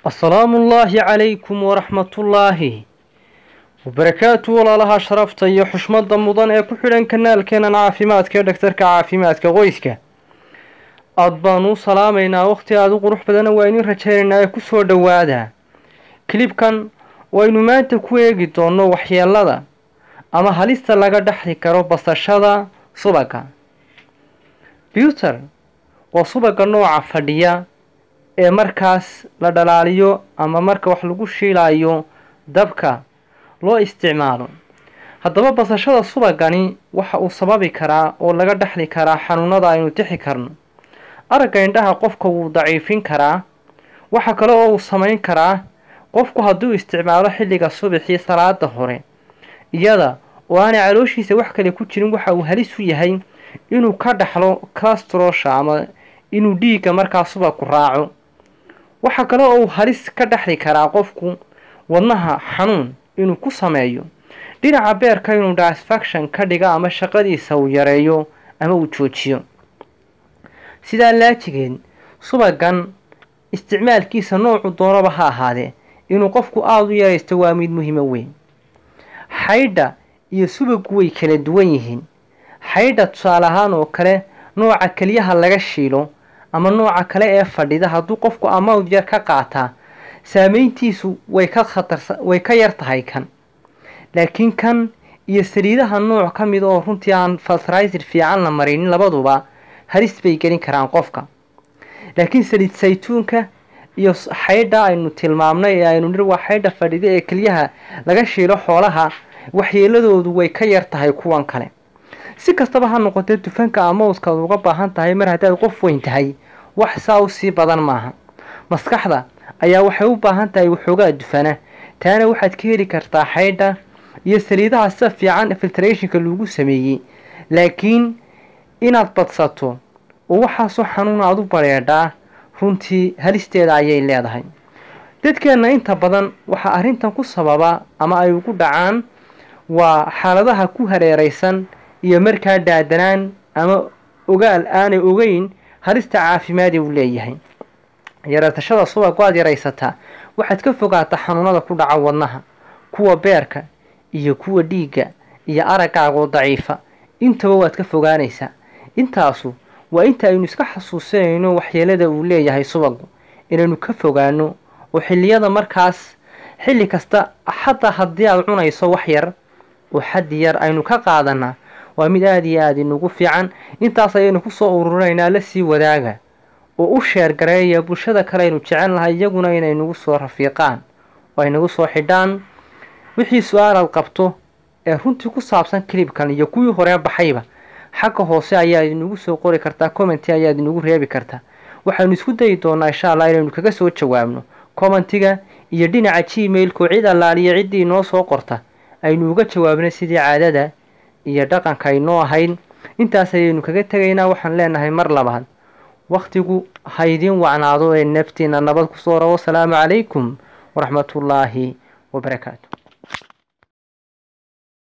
السلام الله عليكم ورحمة الله وبركاته والله شرفت يا حشمة رمضان اكو حلان كنال كان عافيماتك دكتورك عافيماتك qoyska aad baan u salaameynaa waqti aad u qurux badan waynu rajeynaa ku soo dhawaada klibkan waynu maanta ku eegi doono waxyeelada ama halista laga dhaxli karo basashada subaga butter waa subaga nooca fadhiya ee markaas la dhalaaliyo ama marka wax lagu shiilayo dabka loo isticmaalo haddaba basashada subagani waxa uu sababi karaa oo laga dhaxli karaa xanuunada aynu tixi karno aragga indhaha qofka wuu daciifin karaa waxa kale oo uu samayn karaa qofku hadduu isticmaalo xilliga subaxii salaada hore iyada oo aan calooshiisa wax kale ku jirin waxa uu halis u yahay inuu ka dhaxlo cholesterol ama inuu dhiigga markaa subagku raaco waxa kale oo uu halis ka dhaxli karaa qofku wadnaha xanuun inuu ku sameeyo dhinaca beerka inuu dysfunction ka dhiga ama shaqadiisa uu yareeyo ama uu joojiyo sidaa laajigeed subagan isticmaalkiisa noocu doonaba ha ahaadee inuu qofku aad u yaraysto waa mid muhiim weyn xaydha iyo subagu way kala duwan yihiin xaydha tusaale ahaan oo kale nooca kaliyaha laga shiilo ama nooca kale ee fadhida hadduu qofku amount yar ka qaataa saameyntiisu way ka yar tahay kan laakiin kan iyo saliidaha nooc ka mid oo runtii aan fertilizer fiican la marinin labaduba halis bay gelin karaan qofka laakiin saliid saytuunka iyo xaydha aynu tilmaamnay ee aynu nir waa xaydha fadhida ee kaliyaha laga shiilo xoolaha waxyeeladoodu way ka yar tahay kuwan kale si kastaba ha noqotee dufanka amount-ka uga baahan tahay mar haddaad qof weyn tahay wax saa u sii badan maaha maskaxda ayaa waxay u baahan tahay waxoogaa dufana taana waxaad ka heli kartaa xaydha iyo saliidaha sida fiican filtrationka lagu sameeyey laakiin inaad badsato oo waxaasoo xanuun aad u bareedhaa runtii halisteeda ayay leedahay dadkeenna inta badan waxaa arrintan ku sababa ama ay ugu dhacaan waa xaaladaha ku hareeraysan iyo markaa daadanaan ama ogaal aanay ogeyn halista caafimaad uu leeyahay yaratashada subaga aad yaraysataa waxaad ka fogaataa xanuunada ku dhaca wadnaha kuwa beerka iyo kuwa dhiigga iyo araggaaga daciifa intaba waad ka fogaanaysaa intaasu waa inta aynu iska xasuusanayno waxyeelada uu leeyahay subagu inaynu ka fogaano oo xilliyada markaas xilli kasta xataa haddii aad cunayso wax yar oo xaddi yar aynu ka qaadanaa waa mid aad iyo aad inugu fiican intaas ayaynu ku soo ururinaynaa la sii wadaaga oo u sheer gareeya bulshada kale aynu jecel nahay iyaguna inay nagu soo rafiiqaan oo ay nagu soo xidhaan wixii su-aalaad qabto ee runtii ku saabsan klibkan iyo kuwii hore baxayba xagga hoose ayaad inagu soo qori kartaa commenti ayaad inagu reebi kartaa waxaanu isku dayi doonaa insha allah inaynu kaga soo jawaabno commentiga iyo dhinaca gmailku cid allaaliya ciddii noo soo qorta aynu uga jawaabnay sidii caadada iyo dhaqanka ay noo ahayd intaas ayaynu kaga tegaynaa waxaan leenahay mar labaad waqtigu ha idin wacnaado ee naftiina nabad ku soo rabo asalaamu calaykum waraxmatullaahi wabarakaatu